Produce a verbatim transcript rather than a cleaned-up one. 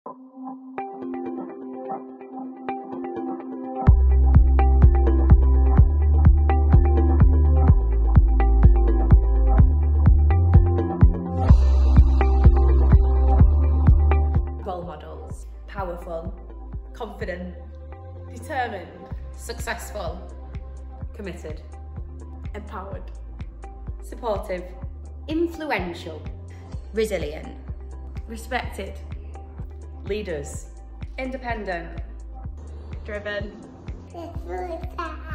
Role models. Powerful. Confident. Determined. Successful. Committed. Empowered. Supportive. Influential. Resilient. Respected. Leaders. Independent. Driven.